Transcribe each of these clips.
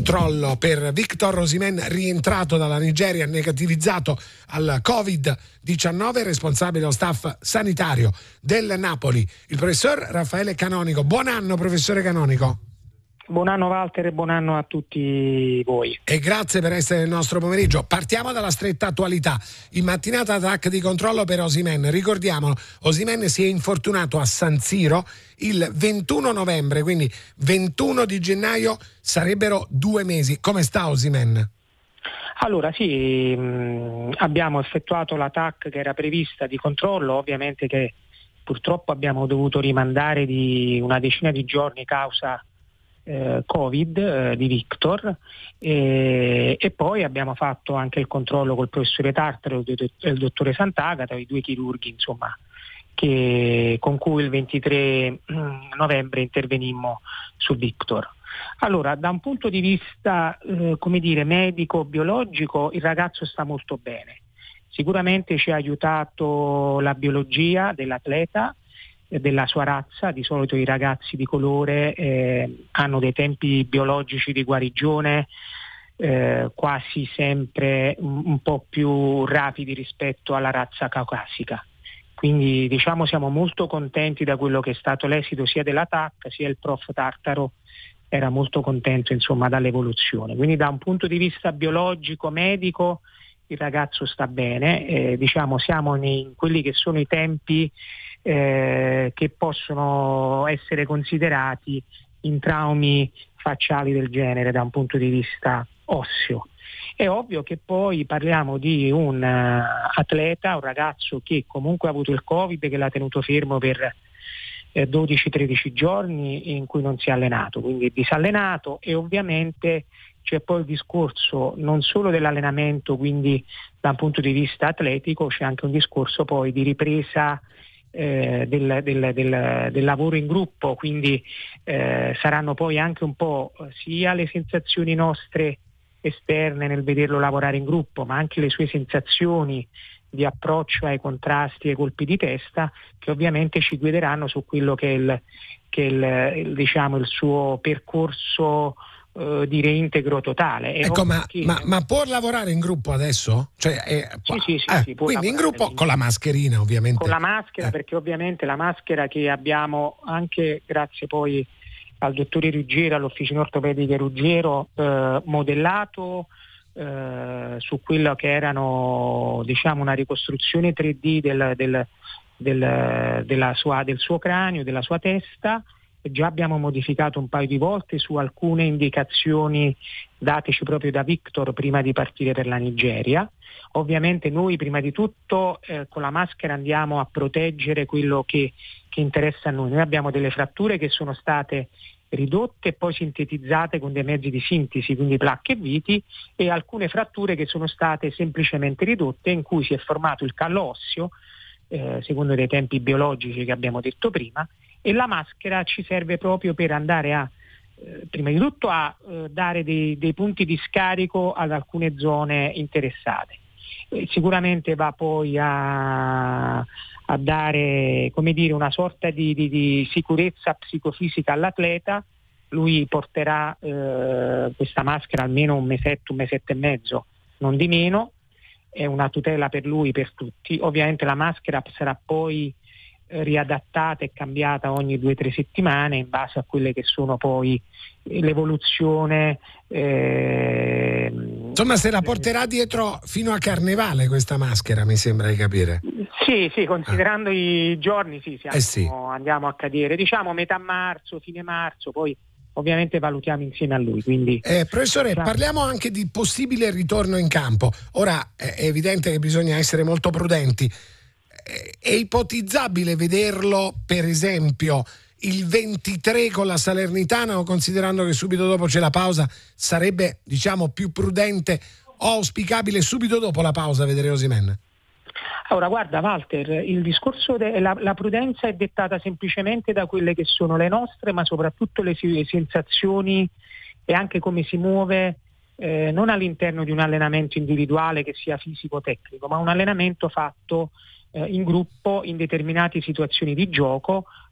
controllo per Victor Osimhen, rientrato dalla Nigeria, negativizzato al Covid-19, responsabile dello staff sanitario del Napoli, il professor Raffaele Canonico. Buon anno, professore Canonico. Buon anno Walter e buon anno a tutti voi. E grazie per essere nel nostro pomeriggio. Partiamo dalla stretta attualità. In mattinata TAC di controllo per Osimhen. Ricordiamolo, Osimhen si è infortunato a San Siro il 21 novembre, quindi 21 di gennaio sarebbero 2 mesi. Come sta Osimhen? Allora sì, abbiamo effettuato la TAC che era prevista di controllo, ovviamente che purtroppo abbiamo dovuto rimandare di una decina di giorni causa Covid di Victor, e poi abbiamo fatto anche il controllo col professore Tartaro e il dottore Sant'Agata, i 2 chirurghi insomma con cui il 23 novembre intervenimmo su Victor. Allora, da un punto di vista medico-biologico, il ragazzo sta molto bene. Sicuramente ci ha aiutato la biologia dell'atleta, della sua razza. Di solito i ragazzi di colore hanno dei tempi biologici di guarigione quasi sempre un po' più rapidi rispetto alla razza caucasica. Quindi diciamo siamo molto contenti da quello che è stato l'esito sia della TAC, sia il prof Tartaro era molto contento insomma dall'evoluzione. Quindi da un punto di vista biologico, medico, il ragazzo sta bene, siamo in quelli che sono i tempi che possono essere considerati in traumi facciali del genere da un punto di vista osseo. È ovvio che poi parliamo di un atleta, un ragazzo che comunque ha avuto il Covid, che l'ha tenuto fermo per 12-13 giorni in cui non si è allenato, quindi è disallenato, e ovviamente c'è poi il discorso non solo dell'allenamento, quindi da un punto di vista atletico, c'è anche un discorso poi di ripresa del lavoro in gruppo, quindi saranno poi anche un po' sia le sensazioni nostre esterne nel vederlo lavorare in gruppo, ma anche le sue sensazioni di approccio ai contrasti e ai colpi di testa, che ovviamente ci guideranno su quello che è il suo percorso di reintegro totale. Ecco, ma può lavorare in gruppo adesso? Cioè, sì, può quindi in gruppo con la mascherina, ovviamente. Con la maschera, perché ovviamente la maschera che abbiamo anche grazie poi al dottore Ruggiero, all'Officina Ortopedica Ruggiero, modellato su quello che erano una ricostruzione 3D del suo cranio, della sua testa. Già abbiamo modificato un paio di volte su alcune indicazioni dateci proprio da Victor prima di partire per la Nigeria. Ovviamente noi prima di tutto con la maschera andiamo a proteggere quello che interessa a noi. Noi abbiamo delle fratture che sono state ridotte e poi sintetizzate con dei mezzi di sintesi, quindi placche e viti, e alcune fratture che sono state semplicemente ridotte, in cui si è formato il callo osseo secondo dei tempi biologici che abbiamo detto prima, e la maschera ci serve proprio per andare a prima di tutto a dare dei punti di scarico ad alcune zone interessate. Sicuramente va poi a dare una sorta di sicurezza psicofisica all'atleta. Lui porterà questa maschera almeno un mesetto e mezzo, non di meno. È una tutela per lui, per tutti. Ovviamente la maschera sarà poi riadattata e cambiata ogni 2-3 settimane in base a quelle che sono poi l'evoluzione. Insomma, se la porterà dietro fino a Carnevale questa maschera, mi sembra di capire. Sì, considerando i giorni, andiamo a cadere, metà marzo, fine marzo, poi ovviamente valutiamo insieme a lui. Quindi, professore, parliamo anche di possibile ritorno in campo. Ora è evidente che bisogna essere molto prudenti. È ipotizzabile vederlo, per esempio, il 23 con la Salernitana, o considerando che subito dopo c'è la pausa, sarebbe più prudente o auspicabile subito dopo la pausa vedere Osimhen? Allora guarda Walter, il discorso la prudenza è dettata semplicemente da quelle che sono le nostre, ma soprattutto le sensazioni e anche come si muove, non all'interno di un allenamento individuale che sia fisico-tecnico, ma un allenamento fatto in gruppo in determinate situazioni di gioco,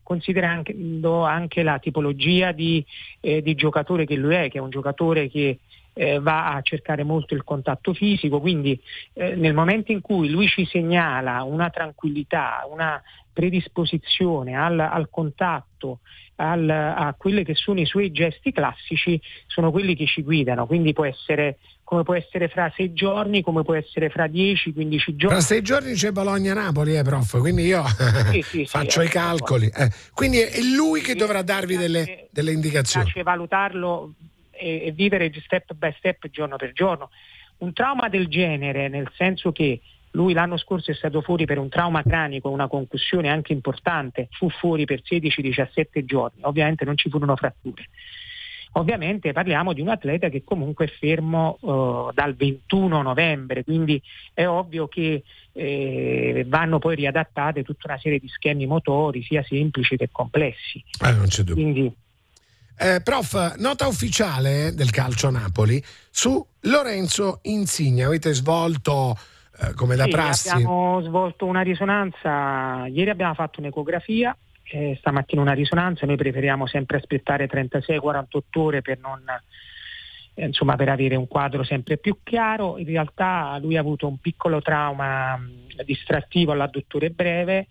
considerando anche la tipologia di giocatore che lui è, che è un giocatore che va a cercare molto il contatto fisico, quindi nel momento in cui lui ci segnala una tranquillità, una predisposizione al contatto, a quelli che sono i suoi gesti classici, sono quelli che ci guidano, quindi può essere fra 6 giorni, come può essere fra 10-15 giorni. Fra 6 giorni c'è Bologna-Napoli, prof, quindi io faccio i calcoli. Quindi è lui che dovrà darvi delle indicazioni. Mi piace valutarlo e vivere step by step, giorno per giorno. Un trauma del genere, nel senso che lui l'anno scorso è stato fuori per un trauma cranico, una concussione anche importante, fu fuori per 16-17 giorni, ovviamente non ci furono fratture. Ovviamente parliamo di un atleta che comunque è fermo dal 21 novembre, quindi è ovvio che vanno poi riadattate tutta una serie di schemi motori, sia semplici che complessi. Non c'è dubbio. Quindi, prof, nota ufficiale del Calcio Napoli su Lorenzo Insigne. Avete svolto come da prassi? Abbiamo svolto una risonanza, ieri abbiamo fatto un'ecografia, stamattina una risonanza. Noi preferiamo sempre aspettare 36-48 ore per non per avere un quadro sempre più chiaro. In realtà lui ha avuto un piccolo trauma distrattivo all'adduttore breve,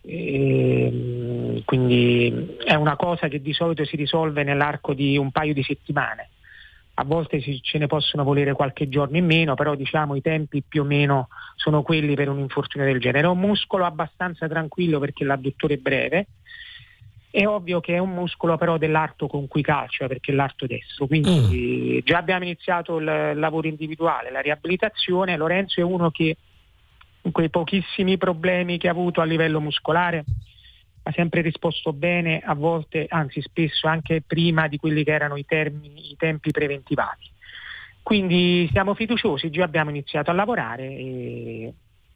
quindi è una cosa che di solito si risolve nell'arco di un paio di settimane. A volte ce ne possono volere qualche giorno in meno, però diciamo i tempi più o meno sono quelli per un infortunio del genere. È un muscolo abbastanza tranquillo perché l'adduttore è breve. È ovvio che è un muscolo però dell'arto con cui calcia, perché è l'arto destro, quindi già abbiamo iniziato il lavoro individuale, la riabilitazione. Lorenzo è uno che in quei pochissimi problemi che ha avuto a livello muscolare ha sempre risposto bene, a volte, anzi spesso anche prima di quelli che erano i tempi preventivati. Quindi siamo fiduciosi, già abbiamo iniziato a lavorare e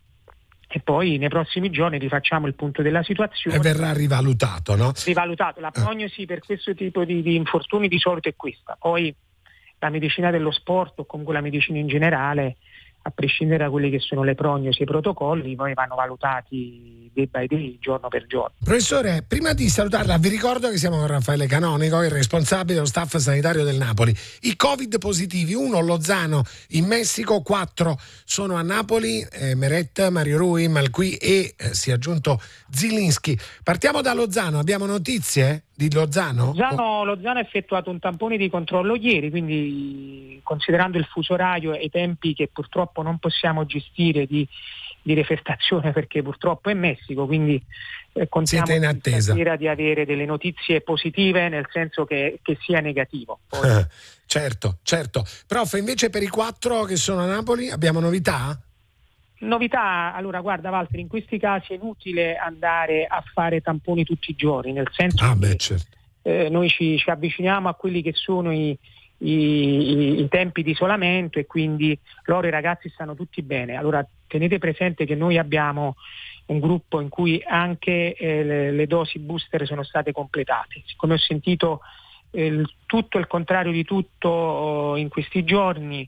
poi nei prossimi giorni rifacciamo il punto della situazione. E verrà rivalutato, no? Rivalutato. La prognosi per questo tipo di infortuni di solito è questa. Poi la medicina dello sport o comunque la medicina in generale, a prescindere da quelli che sono le prognosi e i protocolli, poi vanno valutati day by day, giorno per giorno. Professore, prima di salutarla, vi ricordo che siamo con Raffaele Canonico, il responsabile dello staff sanitario del Napoli. I Covid positivi, 1 Lozano in Messico, 4 sono a Napoli, Meret, Mario Rui, Malqui e si è aggiunto Zilinski. Partiamo da Lozano, abbiamo notizie di Lozano? Lozano ha effettuato un tampone di controllo ieri, quindi considerando il fuso orario e i tempi che purtroppo non possiamo gestire di refertazione perché purtroppo è Messico, quindi contiamo in attesa di avere delle notizie positive, nel senso che sia negativo. Certo. Prof, invece per i 4 che sono a Napoli abbiamo novità? Novità, allora guarda Walter, in questi casi è inutile andare a fare tamponi tutti i giorni, nel senso che certo. Noi ci avviciniamo a quelli che sono i tempi di isolamento e quindi loro, i ragazzi, stanno tutti bene. Allora tenete presente che noi abbiamo un gruppo in cui anche le dosi booster sono state completate. Siccome ho sentito tutto il contrario di tutto in questi giorni,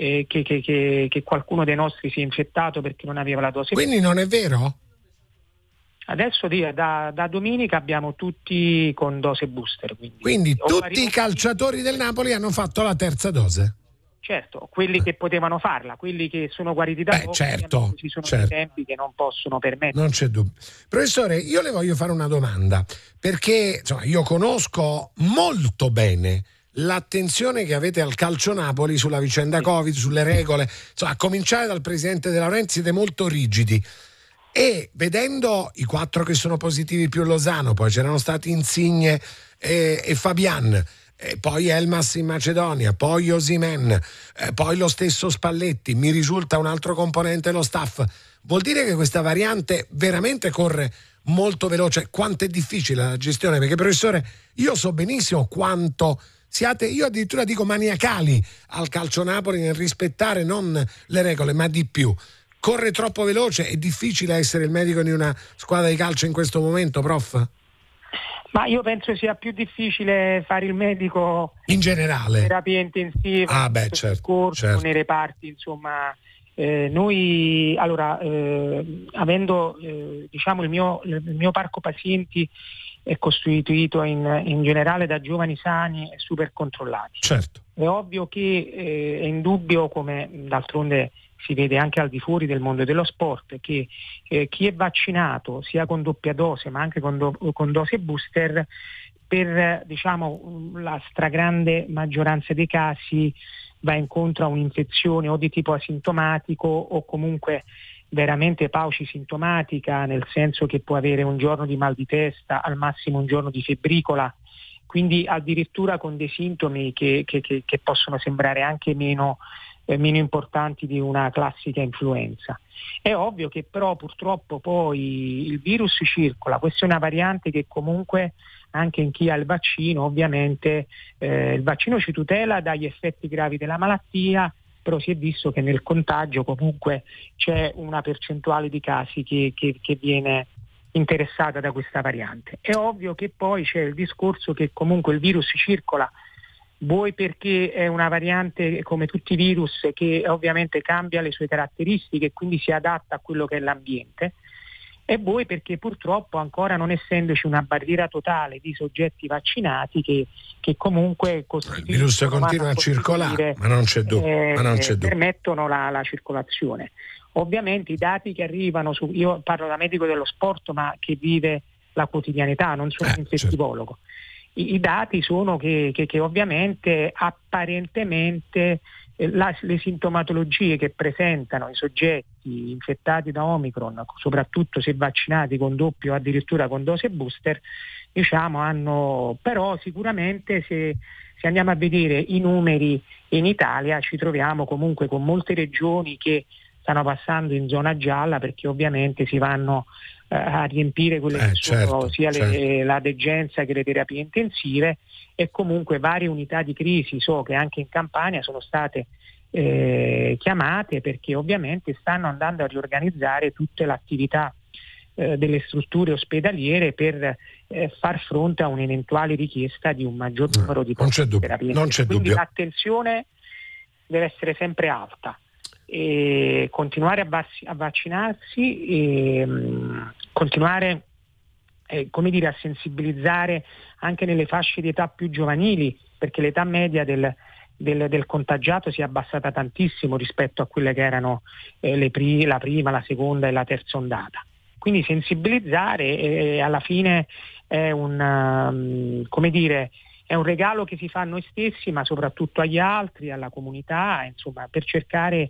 che qualcuno dei nostri si è infettato perché non aveva la dose. Quindi non è vero? Adesso da domenica abbiamo tutti con dose booster. Quindi tutti i calciatori del Napoli hanno fatto la terza dose? Certo, quelli che potevano farla, quelli che sono guariti da poco, certo, ci sono dei tempi che non possono permettere. Non c'è dubbio. Professore, io le voglio fare una domanda, perché io conosco molto bene l'attenzione che avete al Calcio Napoli sulla vicenda Covid, sulle regole, a cominciare dal presidente De Laurentiis, siete molto rigidi. E vedendo i 4 che sono positivi più Lozano, poi c'erano stati Insigne e Fabian, poi Elmas in Macedonia, poi Osimhen, poi lo stesso Spalletti, mi risulta un altro componente dello staff, vuol dire che questa variante veramente corre molto veloce. Quanto è difficile la gestione? Perché professore, io so benissimo quanto siate, io addirittura dico maniacali al Calcio Napoli nel rispettare non le regole ma di più. Corre troppo veloce, è difficile essere il medico di una squadra di calcio in questo momento, prof? Ma io penso sia più difficile fare il medico in generale, terapia intensiva, certo. nei reparti, insomma. Noi avendo il mio parco pazienti è costituito in generale da giovani sani e super controllati. Certo. È ovvio che è indubbio, come d'altronde si vede anche al di fuori del mondo dello sport, che chi è vaccinato sia con doppia dose ma anche con dose booster, per la stragrande maggioranza dei casi va incontro a un'infezione o di tipo asintomatico o comunque veramente paucisintomatica, nel senso che può avere un giorno di mal di testa, al massimo un giorno di febbricola, quindi addirittura con dei sintomi che possono sembrare anche meno importanti di una classica influenza. È ovvio che però purtroppo poi il virus circola, questa è una variante che comunque anche in chi ha il vaccino, ovviamente il vaccino ci tutela dagli effetti gravi della malattia, però si è visto che nel contagio comunque c'è una percentuale di casi che viene interessata da questa variante. È ovvio che poi c'è il discorso che comunque il virus circola, vuoi perché è una variante come tutti i virus che ovviamente cambia le sue caratteristiche e quindi si adatta a quello che è l'ambiente, e voi perché purtroppo ancora non essendoci una barriera totale di soggetti vaccinati che comunque il virus continua a circolare, ma non c'è dubbio, permettono la circolazione. Ovviamente i dati che arrivano io parlo da medico dello sport ma che vive la quotidianità, non sono un infettivologo. I dati sono che ovviamente apparentemente le sintomatologie che presentano i soggetti infettati da Omicron, soprattutto se vaccinati con doppio o addirittura con dose booster, hanno, però sicuramente se andiamo a vedere i numeri in Italia ci troviamo comunque con molte regioni che stanno passando in zona gialla, perché ovviamente si vanno a riempire quelle che sono sia la degenza che le terapie intensive, e comunque varie unità di crisi so che anche in Campania sono state chiamate, perché ovviamente stanno andando a riorganizzare tutta l'attività delle strutture ospedaliere per far fronte a un'eventuale richiesta di un maggior numero di posti di terapia. Quindi l'attenzione deve essere sempre alta e continuare a vaccinarsi e continuare a sensibilizzare anche nelle fasce di età più giovanili, perché l'età media del contagiato si è abbassata tantissimo rispetto a quelle che erano la prima, la seconda e la terza ondata. Quindi sensibilizzare alla fine è un regalo che si fa a noi stessi, ma soprattutto agli altri, alla comunità, insomma, per cercare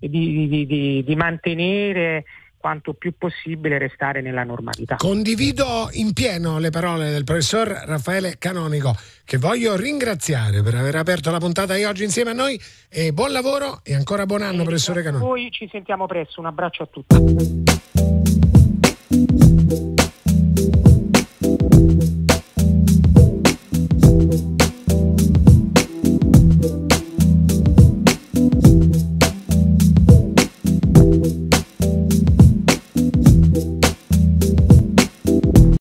di mantenere quanto più possibile restare nella normalità. Condivido in pieno le parole del professor Raffaele Canonico, che voglio ringraziare per aver aperto la puntata di oggi insieme a noi, e buon lavoro e ancora buon anno, professore Canonico. Noi ci sentiamo presto, un abbraccio a tutti.